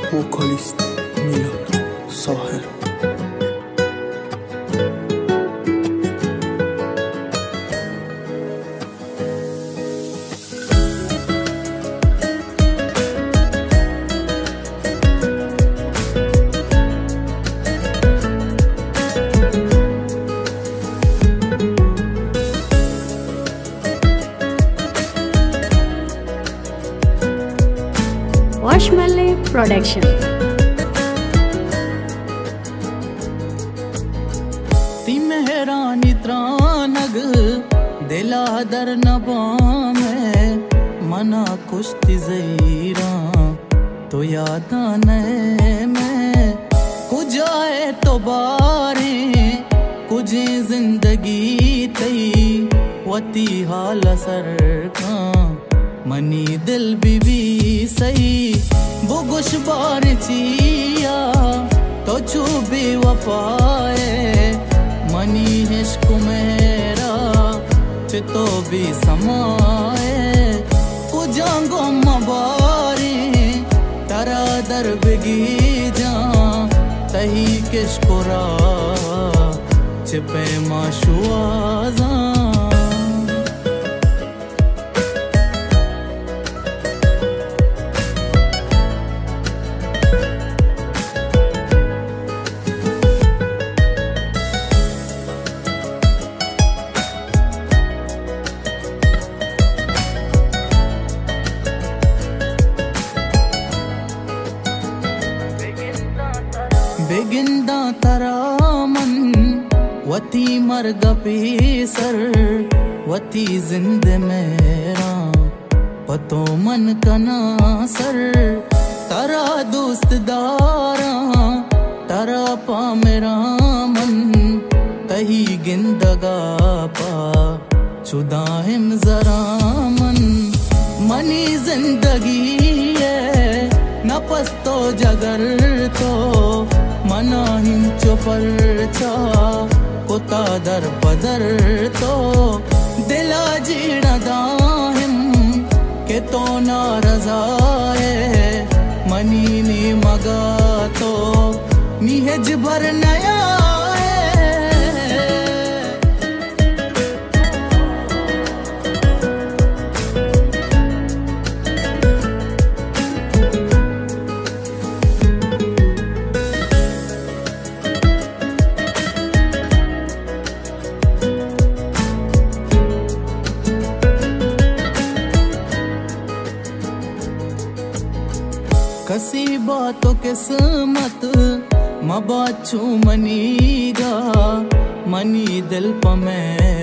vocalist Milad Saher. Washmale Production. ती मेहरानी त्रानग दिला दर नबाम मना कुश्ती ज़ईरा तो याद आने में कुछ आए तो बारे कुछ जिंदगी तई वती हाल सर का मनी दिल बीबी सही बुगुश बार चिया तो छुबी वफाए मनी इश्क मेरा चितो भी समाए कुजांगो मबारी तरा दर बिगी जा तही किशकुरा चिपे माशुआजा बेगिंदा तरामन वती मर्ग पीसर वती जिंद मेरा पतो मन कना सर तरा दोस्त दारा तरा पा मेरा मन तही गिंदगा पा चुदाहिम जरा मन मनी जिंदगी है नपस तो जगर तो मना हिंचो परचा कुता दर पदर तो दिला जीना दाहिम के तो नारजाए मनी ने मगा तो निहज भर नया कसी बातों किस्मत मबाचू मनीगा मनी दिल प मैं